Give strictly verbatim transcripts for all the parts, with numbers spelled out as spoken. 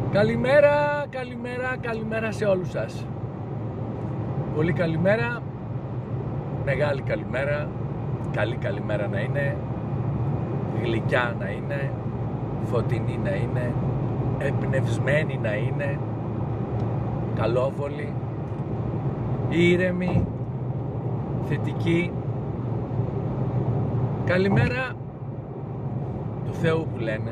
Καλημέρα, καλημέρα, καλημέρα σε όλους σας. Πολύ καλημέρα, μεγάλη καλημέρα, καλή καλημέρα να είναι, γλυκιά να είναι, φωτεινή να είναι, εμπνευσμένη να είναι, καλόβολη, ήρεμη, θετική. Καλημέρα του Θεού που λένε.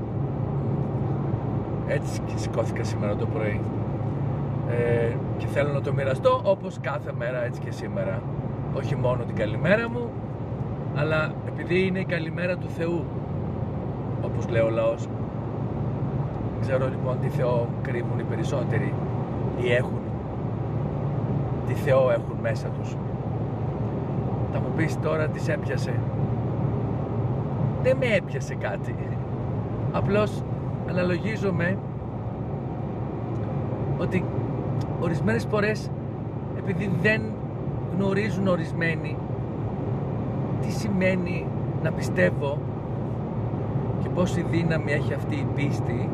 Έτσι σηκώθηκα σήμερα το πρωί ε, και θέλω να το μοιραστώ όπως κάθε μέρα, έτσι και σήμερα. Όχι μόνο την καλημέρα μου, αλλά επειδή είναι η καλημέρα του Θεού, όπως λέει ο λαός. Ξέρω λοιπόν τι Θεό κρύβουν οι περισσότεροι ή έχουν, τι Θεό έχουν μέσα τους. Θα μου πεις τώρα τι σε έπιασε. Δεν με έπιασε κάτι, απλώς αναλογίζομαι ότι ορισμένες φορές, επειδή δεν γνωρίζουν ορισμένοι τι σημαίνει να πιστεύω και πόση δύναμη έχει αυτή η πίστη,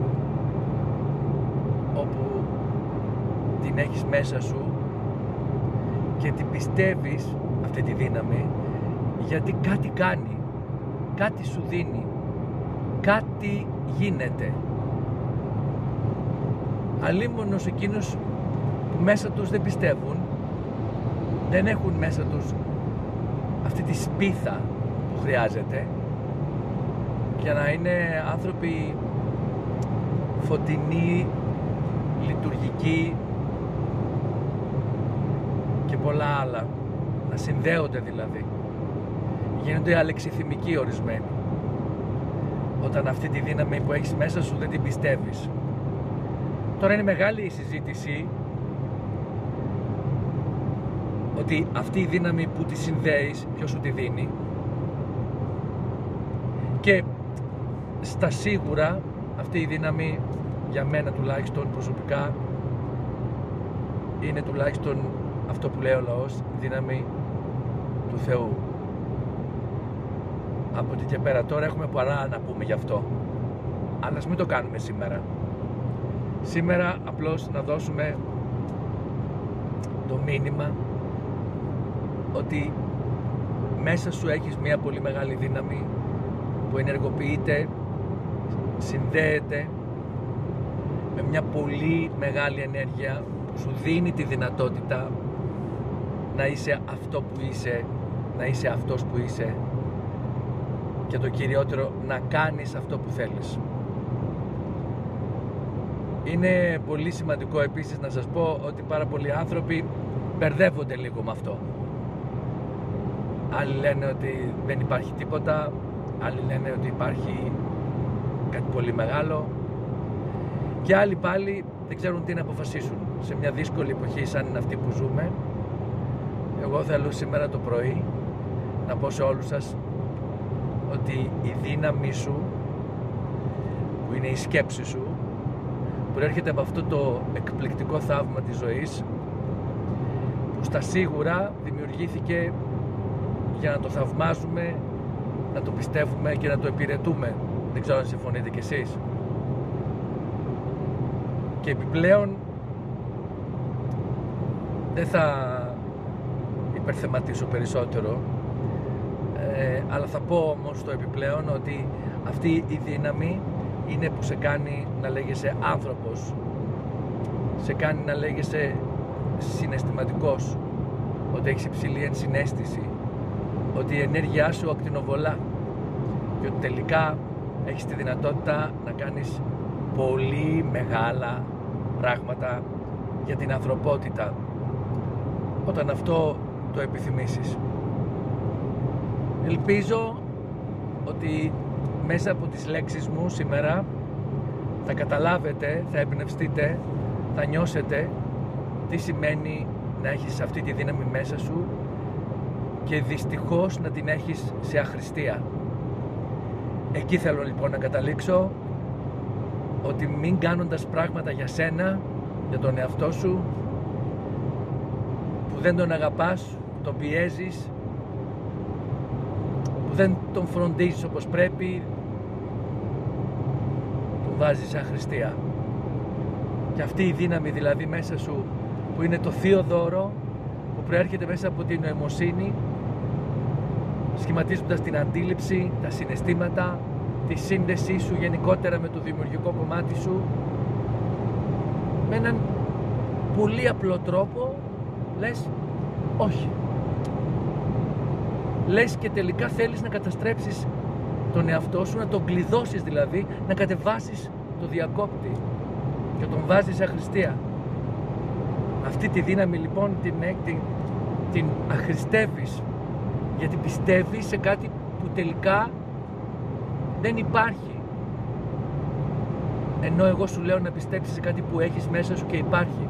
όπου την έχεις μέσα σου και την πιστεύεις αυτή τη δύναμη, γιατί κάτι κάνει, κάτι σου δίνει, κάτι γίνεται. Αλίμονος εκείνους που μέσα τους δεν πιστεύουν, δεν έχουν μέσα τους αυτή τη σπίθα που χρειάζεται για να είναι άνθρωποι φωτεινοί, λειτουργικοί και πολλά άλλα, να συνδέονται δηλαδή, γίνονται αλεξιθυμικοί ορισμένοι όταν αυτή τη δύναμη που έχεις μέσα σου δεν την πιστεύεις. Τώρα είναι μεγάλη η συζήτηση ότι αυτή η δύναμη που τη συνδέεις, ποιος σου τη δίνει, και στα σίγουρα αυτή η δύναμη για μένα τουλάχιστον προσωπικά είναι τουλάχιστον αυτό που λέει ο λαός, δύναμη του Θεού. Από εκεί και πέρα τώρα έχουμε πολλά να πούμε γι' αυτό, αλλά ας μην το κάνουμε σήμερα. Σήμερα απλώς να δώσουμε το μήνυμα ότι μέσα σου έχεις μια πολύ μεγάλη δύναμη που ενεργοποιείται, συνδέεται με μια πολύ μεγάλη ενέργεια που σου δίνει τη δυνατότητα να είσαι αυτό που είσαι, να είσαι αυτός που είσαι και το κυριότερο, να κάνεις αυτό που θέλεις. Είναι πολύ σημαντικό επίσης να σας πω ότι πάρα πολλοί άνθρωποι μπερδεύονται λίγο με αυτό. Άλλοι λένε ότι δεν υπάρχει τίποτα, άλλοι λένε ότι υπάρχει κάτι πολύ μεγάλο και άλλοι πάλι δεν ξέρουν τι να αποφασίσουν. Σε μια δύσκολη εποχή σαν αυτή που ζούμε, εγώ θέλω σήμερα το πρωί να πω σε όλους σας ότι η δύναμη σου, που είναι η σκέψη σου, προέρχεται από αυτό το εκπληκτικό θαύμα της ζωής, που στα σίγουρα δημιουργήθηκε για να το θαυμάζουμε, να το πιστεύουμε και να το υπηρετούμε. Δεν ξέρω αν συμφωνείτε κι εσείς. Και επιπλέον δεν θα υπερθεματίσω περισσότερο, ε, αλλά θα πω όμως το επιπλέον ότι αυτή η δύναμη είναι που σε κάνει να λέγεσαι άνθρωπος, σε κάνει να λέγεσαι συναισθηματικός, ότι έχεις υψηλή ενσυναίσθηση, ότι η ενέργειά σου ακτινοβολά και ότι τελικά έχεις τη δυνατότητα να κάνεις πολύ μεγάλα πράγματα για την ανθρωπότητα όταν αυτό το επιθυμήσεις. Ελπίζω ότι μέσα από τις λέξεις μου σήμερα θα καταλάβετε, θα εμπνευστείτε, θα νιώσετε τι σημαίνει να έχεις αυτή τη δύναμη μέσα σου και δυστυχώς να την έχεις σε αχρηστία. Εκεί θέλω λοιπόν να καταλήξω, ότι μην κάνοντας πράγματα για σένα, για τον εαυτό σου, που δεν τον αγαπάς, που τον πιέζεις, που δεν τον φροντίζεις όπως πρέπει, τον βάζεις σε αχρηστία. Και αυτή η δύναμη δηλαδή μέσα σου, που είναι το θείο δώρο, που προέρχεται μέσα από την νοημοσύνη, σχηματίζοντας την αντίληψη, τα συναισθήματα, τη σύνδεσή σου γενικότερα με το δημιουργικό κομμάτι σου, με έναν πολύ απλό τρόπο λες όχι. Λες και τελικά θέλεις να καταστρέψεις τον εαυτό σου, να τον κλειδώσεις δηλαδή, να κατεβάσεις το διακόπτη και τον βάζεις σε αχρηστία. Αυτή τη δύναμη λοιπόν την, την, την αχρηστεύεις, γιατί πιστεύεις σε κάτι που τελικά δεν υπάρχει. Ενώ εγώ σου λέω να πιστέψεις σε κάτι που έχεις μέσα σου και υπάρχει.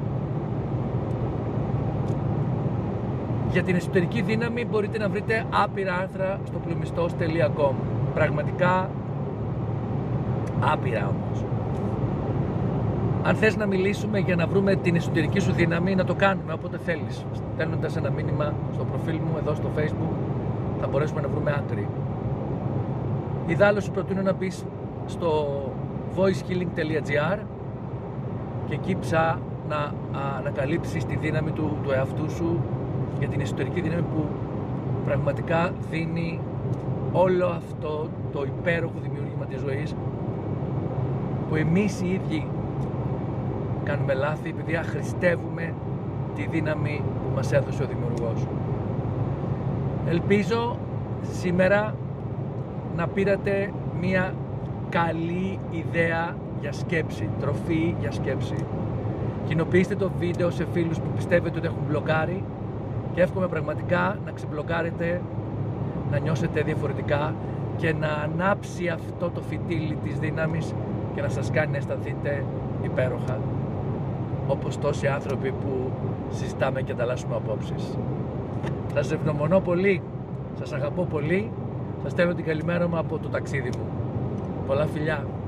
Για την εσωτερική δύναμη μπορείτε να βρείτε άπειρα άρθρα στο πλουμιστός τελεία com. Πραγματικά άπειρα όμως. Αν θες να μιλήσουμε για να βρούμε την εσωτερική σου δύναμη, να το κάνουμε όποτε θέλεις. Στέλνοντας ένα μήνυμα στο προφίλ μου εδώ στο Facebook, θα μπορέσουμε να βρούμε άκρη. Ιδάλλως σου προτείνω να μπεις στο voice healing τελεία gr και εκεί ψά να ανακαλύψεις τη δύναμη του, του εαυτού σου, για την εσωτερική δύναμη που πραγματικά δίνει όλο αυτό το υπέροχο δημιούργημα της ζωής, που εμείς οι ίδιοι κάνουμε λάθη επειδή αχρηστεύουμε τη δύναμη που μας έδωσε ο δημιουργός. Ελπίζω σήμερα να πήρατε μια καλή ιδέα για σκέψη, τροφή για σκέψη. Κοινοποιήστε το βίντεο σε φίλους που πιστεύετε ότι έχουν μπλοκάρει και εύχομαι πραγματικά να ξεμπλοκάρετε, να νιώσετε διαφορετικά και να ανάψει αυτό το φυτίλι της δύναμης και να σας κάνει να αισθανθείτε υπέροχα, όπως τόσοι άνθρωποι που συζητάμε και ανταλλάσσουμε απόψεις. Σας ευγνωμονώ πολύ, σας αγαπώ πολύ, σας στέλνω την καλημέρα μου από το ταξίδι μου. Πολλά φιλιά.